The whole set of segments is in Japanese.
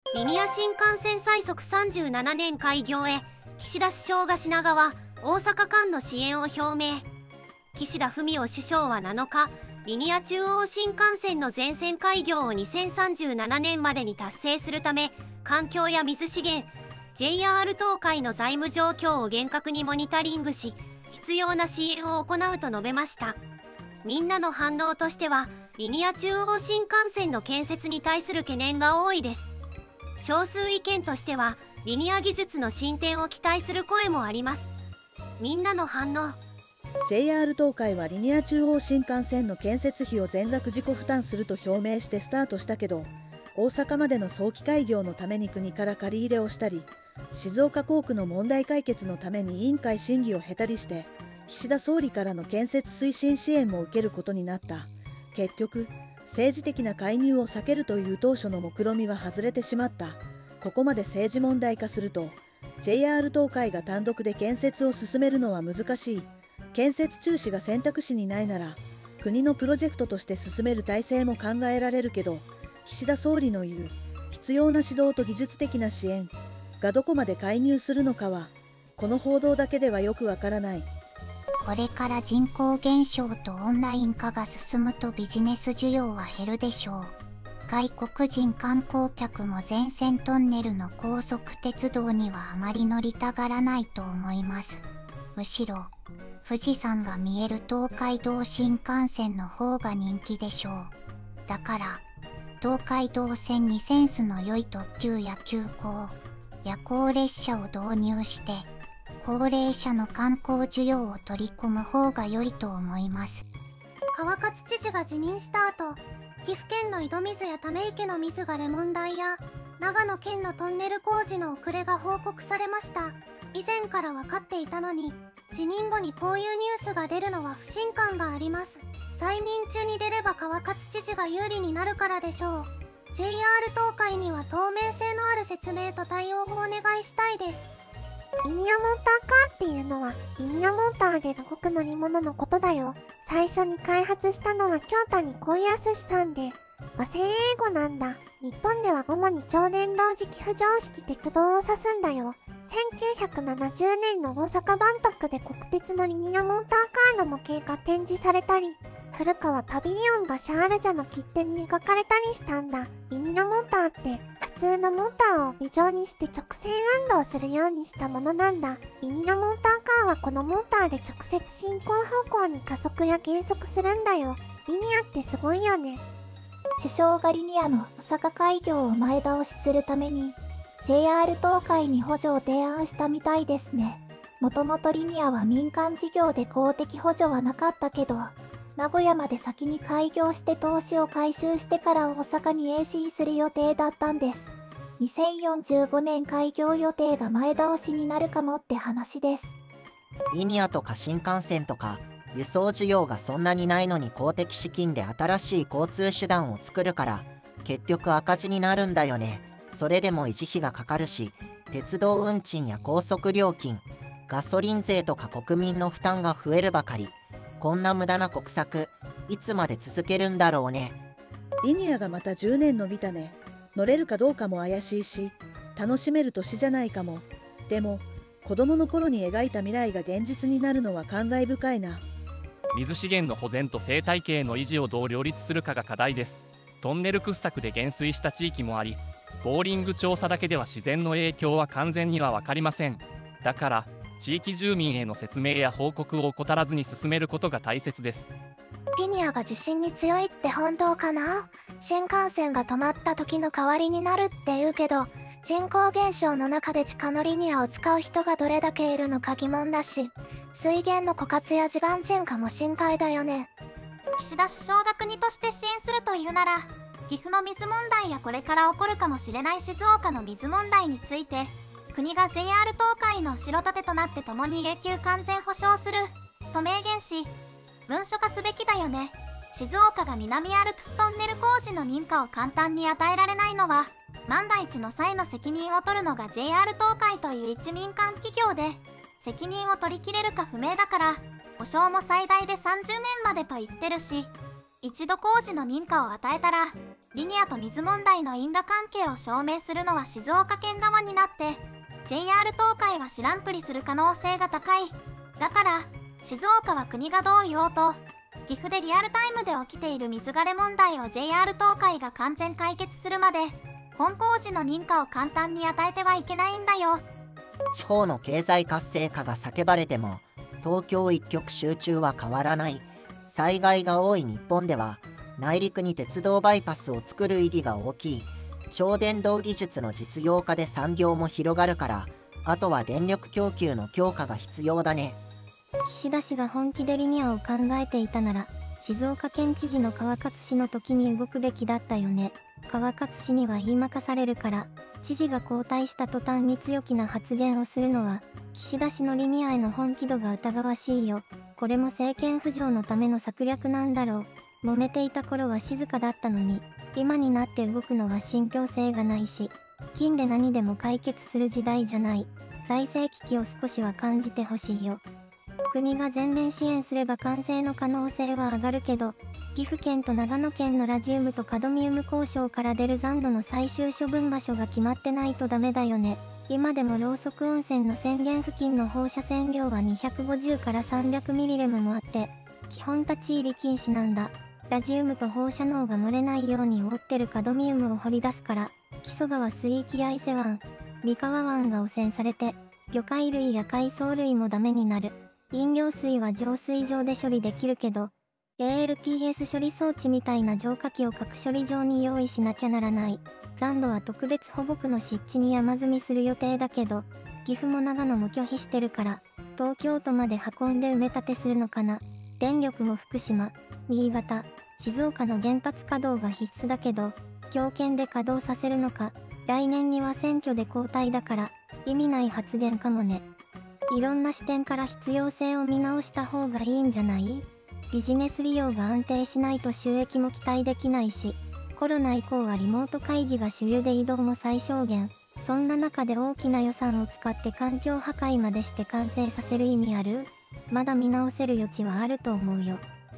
リニア新幹線最速37年開業へ、岸田首相が品川・大阪間の支援を表明。岸田文雄首相は7日、リニア中央新幹線の全線開業を2037年までに達成するため、環境や水資源、JR 東海の財務状況を厳格にモニタリングし、必要な支援を行うと述べました。みんなの反応としては、リニア中央新幹線の建設に対する懸念が多いです。少数意見としては、リニア技術の進展を期待する声もあります。みんなの反応。 JR 東海はリニア中央新幹線の建設費を全額自己負担すると表明してスタートしたけど、大阪までの早期開業のために国から借り入れをしたり、静岡工区の問題解決のために委員会審議を経たりして、岸田総理からの建設推進支援も受けることになった。結局、政治的な介入を避けるという当初の目論見は外れてしまった。ここまで政治問題化すると、JR 東海が単独で建設を進めるのは難しい。建設中止が選択肢にないなら、国のプロジェクトとして進める体制も考えられるけど、岸田総理の言う必要な指導と技術的な支援がどこまで介入するのかは、この報道だけではよくわからない。 これから人口減少とオンライン化が進むとビジネス需要は減るでしょう。外国人観光客も全線トンネルの高速鉄道にはあまり乗りたがらないと思います。むしろ、富士山が見える東海道新幹線の方が人気でしょう。だから、東海道線にセンスの良い特急や急行、夜行列車を導入して、高齢者の観光需要を取り込む方が良いと思います。 川勝知事が辞任した後、岐阜県の井戸水やため池の水がれ問題や、長野県のトンネル工事の遅れが報告されました。以前から分かっていたのに、辞任後にこういうニュースが出るのは不信感があります。在任中に出れば川勝知事が有利になるからでしょう。JR 東海には透明性のある説明と対応をお願いしたいです。 リニアモーターカーっていうのは、リニアモーターで動く乗り物のことだよ。最初に開発したのは京谷浩康さんで、和製英語なんだ。日本では主に超電導磁気浮上式鉄道を指すんだよ。1970年の大阪万博で国鉄のリニアモーターカーの模型が展示されたり、古川パビリオンがシャールジャの切手に描かれたりしたんだ。リニアモーターって普通のモーターを微状にして直線運動するようにしたものなんだ。リニアモーターカーはこのモーターで直接進行方向に加速や減速するんだよ。リニアってすごいよね。 首相がリニアの大阪開業を前倒しするために JR 東海に補助を提案したみたいですね。もともとリニアは民間事業で公的補助はなかったけど、名古屋まで先に開業して投資を回収してから大阪に AC する予定だったんです。2045年開業予定が前倒しになるかもって話です。 リニアとか新幹線とか輸送需要がそんなにないのに公的資金で新しい交通手段を作るから結局赤字になるんだよね。それでも維持費がかかるし、鉄道運賃や高速料金、ガソリン税とか国民の負担が増えるばかり。こんな無駄な国策、いつまで続けるんだろうね。 リニアがまた10年伸びたね。乗れるかどうかも怪しいし、楽しめる年じゃないかも。でも、子供の頃に描いた未来が現実になるのは感慨深いな。 水資源の保全と生態系の維持をどう両立するかが課題です。トンネル掘削で減水した地域もあり、ボーリング調査だけでは自然の影響は完全には分かりません。だから、地域住民への説明や報告を怠らずに進めることが大切です。 リニアが地震に強いって本当かな？新幹線が止まった時の代わりになるって言うけど、人口減少の中で地下のリニアを使う人がどれだけいるのか疑問だし、水源の枯渇や地盤沈下も心配だよね。 岸田首相が国として支援するというなら、岐阜の水問題やこれから起こるかもしれない静岡の水問題について、国が JR 東海の後ろ盾となって共に永久完全保障すると明言し、文書化すべきだよね。静岡が南アルプストンネル工事の認可を簡単に与えられないのは、万が一の際の責任を取るのが JR 東海という一民間企業で、責任を取りきれるか不明だから、保証も最大で30年までと言ってるし、一度工事の認可を与えたら、 リニアと水問題の因果関係を証明するのは静岡県側になって、 JR 東海は知らんぷりする可能性が高い。だから静岡は国がどう言おうと、岐阜でリアルタイムで起きている水枯れ問題を JR 東海が完全解決するまで本工事の認可を簡単に与えてはいけないんだよ。 地方の経済活性化が叫ばれても東京一極集中は変わらない。災害が多い日本では内陸に鉄道バイパスを作る意義が大きい。超電導技術の実用化で産業も広がるから、あとは電力供給の強化が必要だね。 岸田氏が本気でリニアを考えていたなら、静岡県知事の川勝氏の時に動くべきだったよね。川勝氏には言いまかされるから、知事が交代した途端に強気な発言をするのは、岸田氏のリニアへの本気度が疑わしいよ。これも政権浮上のための策略なんだろう。揉めていた頃は静かだったのに、今になって動くのは信憑性がないし、金で何でも解決する時代じゃない。財政危機を少しは感じてほしいよ。国が全面支援すれば完成の可能性は上がるけど、岐阜県と長野県のラジウムとカドミウム鉱床から出る残土の最終処分場所が決まってないとダメだよね。今でもろうそく温泉の泉源付近の放射線量は250から300ミリレムもあって、基本立ち入り禁止なんだ。ラジウムと放射能が漏れないように覆ってるカドミウムを掘り出すから、木曽川水域や伊勢湾、三河湾が汚染されて、魚介類や海藻類もダメになる。飲料水は浄水場で処理できるけど、ALPS 処理装置みたいな浄化器を各処理場に用意しなきゃならない。残土は特別保護区の湿地に山積みする予定だけど、岐阜も長野も拒否してるから、東京都まで運んで埋め立てするのかな。電力も福島、新潟、静岡の原発稼働が必須だけど、強権で稼働させるのか。来年には選挙で交代だから、意味ない発言かもね。いろんな視点から必要性を見直した方がいいんじゃない？ビジネス利用が安定しないと収益も期待できないし、コロナ以降はリモート会議が主流で移動も最小限。そんな中で大きな予算を使って環境破壊までして完成させる意味ある？まだ見直せる余地はあると思うよ。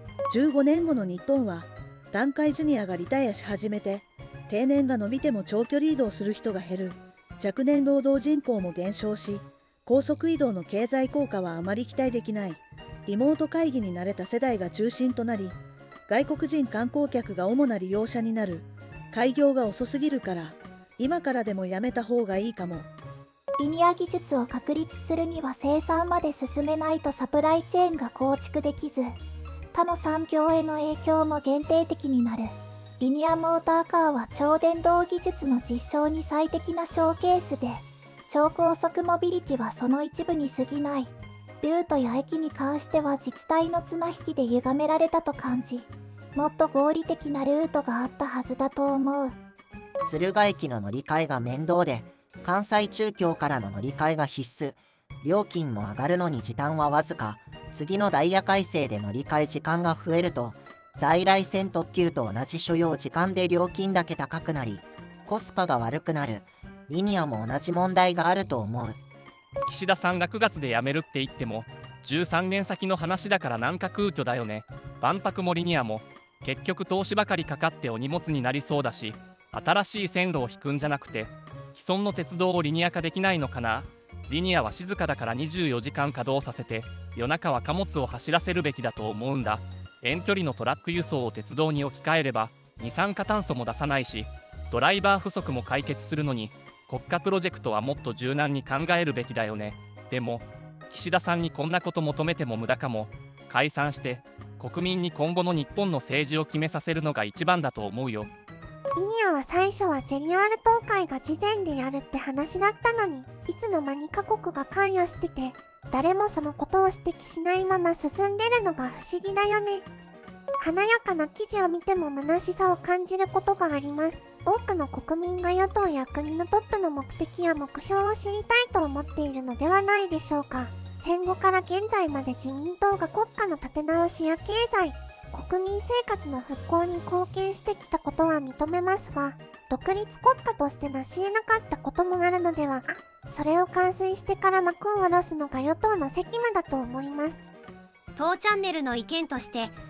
15年後の日本は、団塊ジュニアがリタイアし始めて、定年が伸びても長距離移動する人が減る。若年労働人口も減少し、高速移動の経済効果はあまり期待できない。リモート会議に慣れた世代が中心となり、外国人観光客が主な利用者になる。開業が遅すぎるから、今からでもやめた方がいいかも。 リニア技術を確立するには生産まで進めないとサプライチェーンが構築できず、他の産業への影響も限定的になる。リニアモーターカーは超電導技術の実証に最適なショーケースで、超高速モビリティはその一部に過ぎない。ルートや駅に関しては自治体の綱引きで歪められたと感じ、もっと合理的なルートがあったはずだと思う。 敦賀駅の乗り換えが面倒で、関西中京からの乗り換えが必須。料金も上がるのに時短はわずか。次のダイヤ改正で乗り換え時間が増えると、在来線特急と同じ所要時間で料金だけ高くなり、コスパが悪くなる。リニアも同じ問題があると思う。 岸田さんが9月で辞めるって言っても13年先の話だからなんか空虚だよね。万博もリニアも結局投資ばかりかかってお荷物になりそうだし、新しい線路を引くんじゃなくて既存の鉄道をリニア化できないのかな。リニアは静かだから24時間稼働させて、夜中は貨物を走らせるべきだと思うんだ。遠距離のトラック輸送を鉄道に置き換えれば二酸化炭素も出さないし、ドライバー不足も解決するのに、国家プロジェクトはもっと柔軟に考えるべきだよね。でも岸田さんにこんなこと求めても無駄かも。解散して国民に今後の日本の政治を決めさせるのが一番だと思うよ。 リニアは最初は JR 東海が事前でやるって話だったのに、いつの間にか国が関与してて、誰もそのことを指摘しないまま進んでるのが不思議だよね。華やかな記事を見ても虚しさを感じることがあります。多くの国民が与党や国のトップの目的や目標を知りたいと思っているのではないでしょうか。戦後から現在まで自民党が国家の立て直しや経済、国民生活の復興に貢献してきたことは認めますが、独立国家として成し得なかったこともあるのでは。それを完遂してから幕を下ろすのが与党の責務だと思います。 当チャンネルの意見として、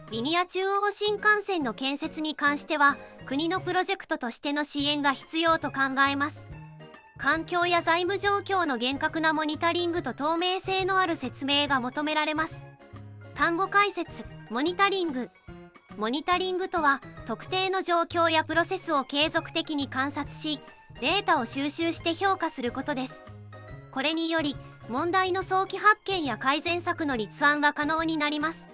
リニア中央新幹線の建設に関しては国のプロジェクトとしての支援が必要と考えます。環境や財務状況の厳格なモニタリングと透明性のある説明が求められます。単語解説。モニタリング。モニタリングとは特定の状況やプロセスを継続的に観察し、データを収集して評価することです。これにより問題の早期発見や改善策の立案が可能になります。